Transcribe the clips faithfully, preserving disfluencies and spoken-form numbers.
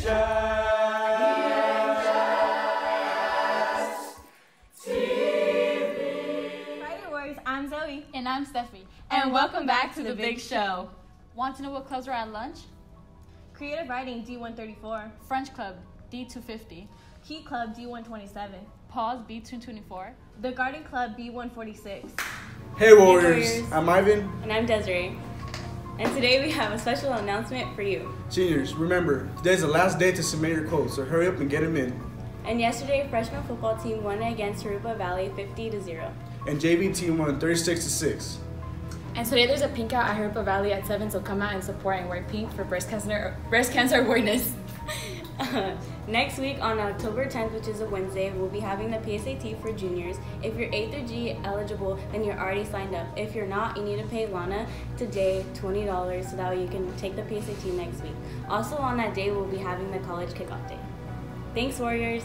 I'm Zoe. And I'm Steffi. And, and welcome back to The Big Show. Want to know what clubs are at lunch? Creative Writing D one thirty-four. French Club D two fifty. Key Club D one twenty-seven. Pause B two twenty-four. The Garden Club B one forty-six. Hey Warriors. Hey Warriors, I'm Ivan. And I'm Desiree. And today we have a special announcement for you. Seniors, remember, today's the last day to submit your quotes, so hurry up and get them in. And yesterday, freshman football team won against Riverside Valley fifty to zero. And J V team won thirty-six to six. And today there's a pink out at Riverside Valley at seven, so come out and support and wear pink for breast cancer breast cancer awareness. Uh, next week on October tenth, which is a Wednesday, we'll be having the P S A T for juniors. If you're A through G eligible, then you're already signed up. If you're not, you need to pay Lana today twenty dollars so that way you can take the P S A T next week. Also on that day, we'll be having the college kickoff day. Thanks, Warriors.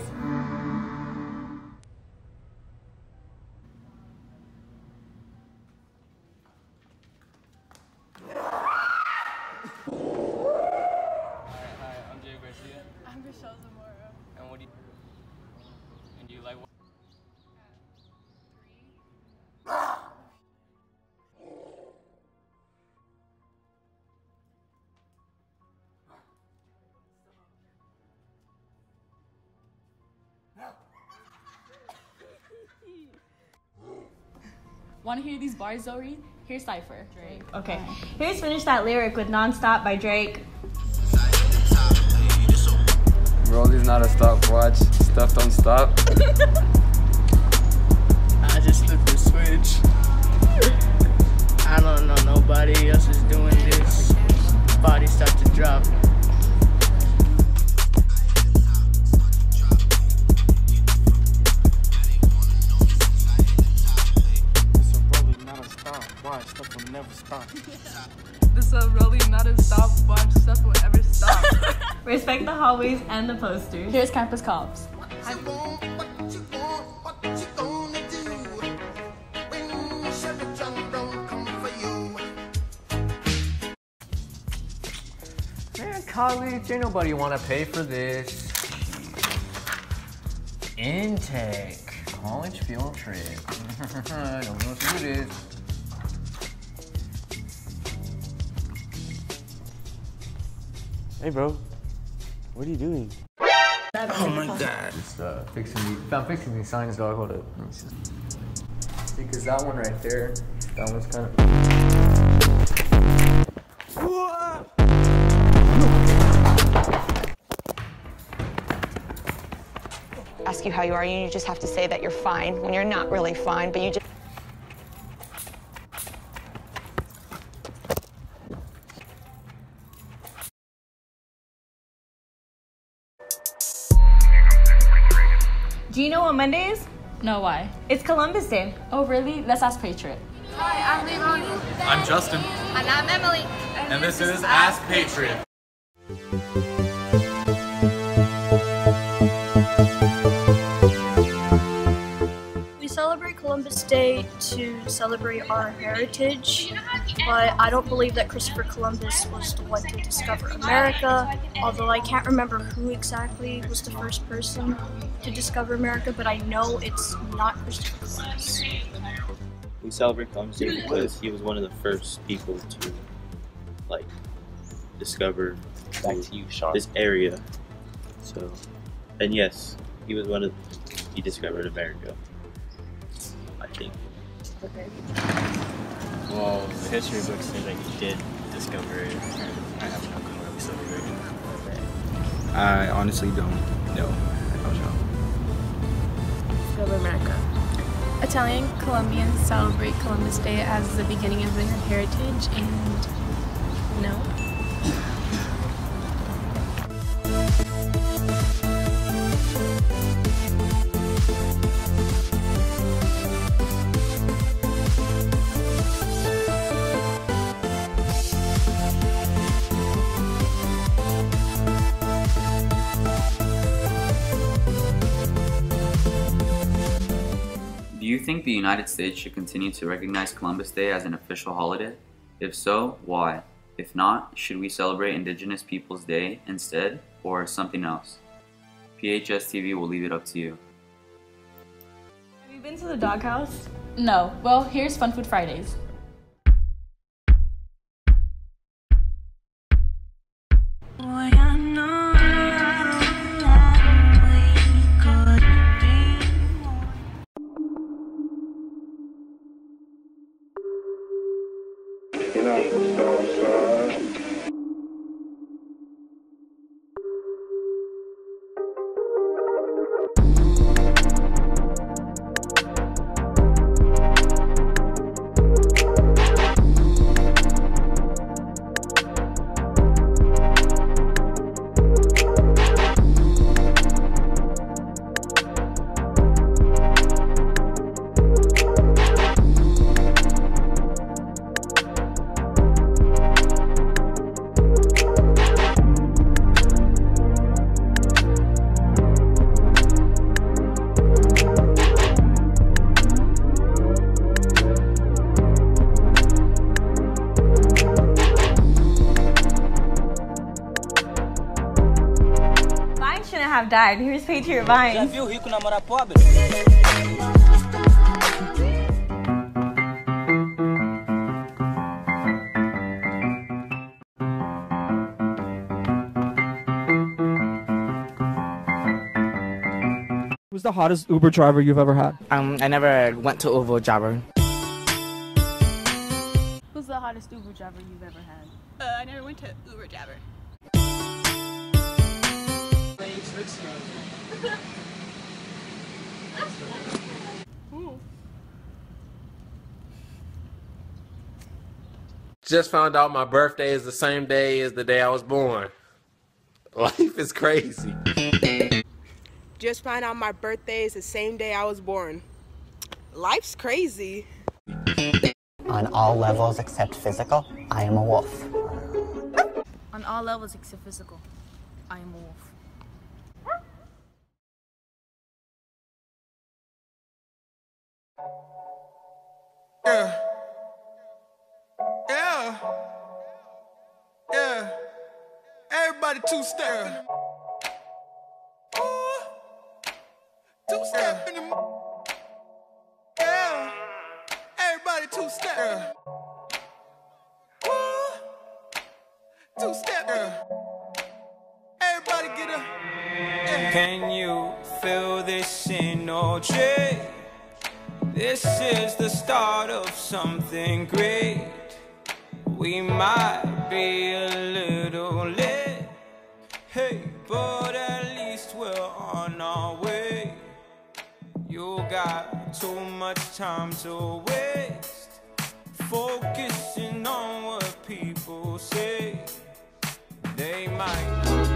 And what do you and do you like what? Want to hear these bars, Zoe? Here's Cypher. Drake. Okay. Here's Finish That Lyric with Nonstop by Drake. Rolly's not a stopwatch. Stuff don't stop. I just flipped the switch. I don't know nobody else is doing this. Body start to drop. This a rolling, not a stopwatch. Stuff will never stop. This a rolling, not a stopwatch. Stuff will ever stop. Respect the hallways and the posters. Here's Campus Cops. Man, college, ain't nobody wanna pay for this. Intake, college field trip. Nobody wants to do this. Hey, bro. What are you doing? Oh my god. Just uh, fixing the, I'm fixing these signs, dog. Hold up. Let me see. Because that one right there, that one's kind of. Ask you how you are, and you just have to say that you're fine when you're not really fine, but you just. Do you know what Monday is? No, why? It's Columbus Day. Oh, really? Let's ask Patriot. Hi, I'm Leilani. I'm Justin. And I'm Emily. And, and this, this is Ask Patriot. We celebrate Columbus Day to celebrate our heritage, but I don't believe that Christopher Columbus was the one to discover America, although I can't remember who exactly was the first person to discover America, but I know it's not Christopher Columbus. We celebrate Columbus Day because he was one of the first people to, like, discover Back to you, Sean. this area. So, and yes, he was one of, he discovered America, I think. Okay. Well, the history books say that he did discover it. I have no clue where we celebrate it. I honestly don't know. I don't know. Discover America. Italian Colombians celebrate Columbus Day as the beginning of their heritage, and no. Do you think the United States should continue to recognize Columbus Day as an official holiday? If so, why? If not, should we celebrate Indigenous Peoples Day instead? or something else? P H S T V will leave it up to you. Have you been to the doghouse? No. Well, here's Fun Food Fridays. Have died. Here's Patriot Vines. Já viu rico namorar pobre? Who's the hottest Uber driver you've ever had? Um, I never went to Uber driver. Who's the hottest Uber driver you've ever had? Uh, I never went to Uber driver. Just found out my birthday is the same day as the day I was born. Life is crazy. Just found out my birthday is the same day I was born. Life's crazy. On all levels except physical, I am a wolf. On all levels except physical, I am a wolf. Yeah. Yeah. Yeah. Everybody two step. Ooh. Two step in the. Yeah. Everybody two step. Ooh. Two step. Everybody get up. Yeah. Can you feel this energy? This is the start of something great. We might be a little late, hey, but at least we're on our way. You got too much time to waste, focusing on what people say. They might not.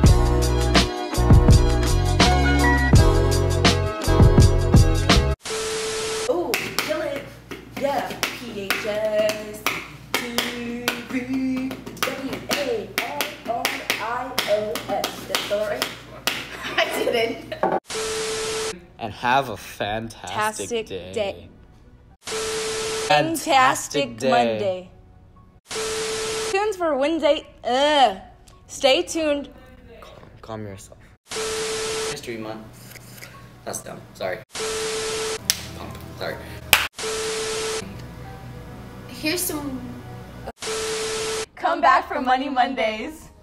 Oh, kill it. Yeah, P H S T V W A L R I O S. That's all right? I didn't. And have a fantastic Fantastic day. day. Fantastic day. Monday. Tunes for Wednesday. Ugh. Stay tuned. Calm, calm yourself. History month. That's dumb. Sorry. Pump. Sorry. Here's some. Come back for Money Mondays.